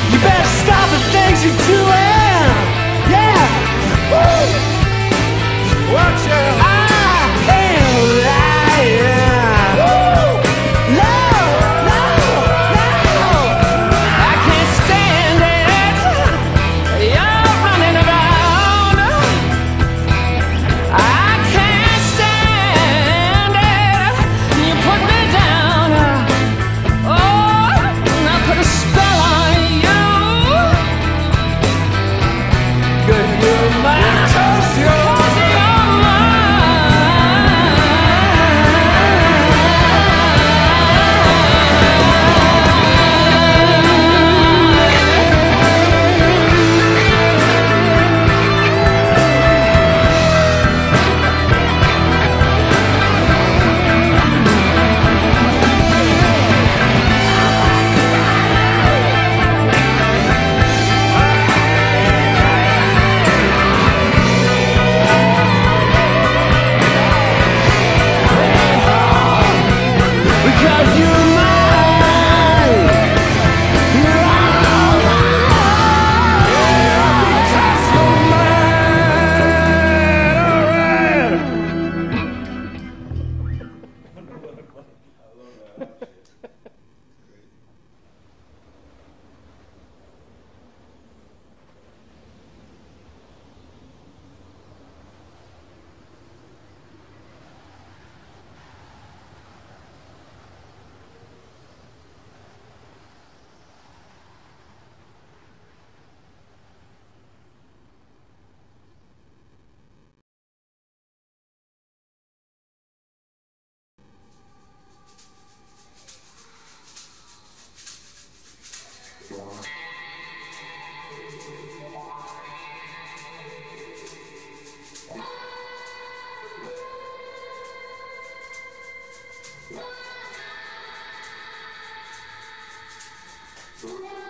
You better stop the things you're doing. Yeah. Woo. Watch out. I am lying. Woo. No, no, no. I can't stand it. You're running around. I can't stand it. You put me down. Oh, I put a spell on you. Cause you're mine. Cause you're mine. Because you're mine. You're all mine. Because you're Yeah.